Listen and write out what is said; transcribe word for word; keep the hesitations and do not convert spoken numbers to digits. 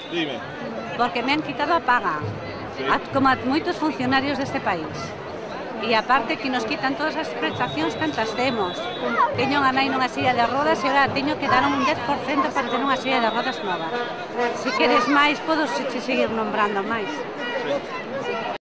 Dime. Porque me han quitado a paga, Sí. a, como a moitos funcionarios deste país. E aparte que nos quitan todas as prestacións cantas temos. Teño unha nai nunha silla de rodas e agora teño que dar un dez por cento para ter unha silla de rodas nova. Se queres máis, podo se- seguir nombrando máis.